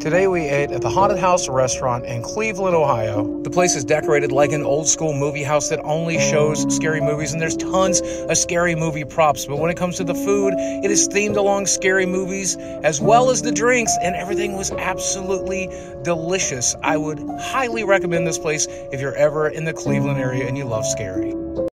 Today we ate at the Haunted House restaurant in Cleveland, Ohio. The place is decorated like an old school movie house that only shows scary movies, and there's tons of scary movie props. But when it comes to the food, it is themed along scary movies as well as the drinks, and everything was absolutely delicious. I would highly recommend this place if you're ever in the Cleveland area and you love scary.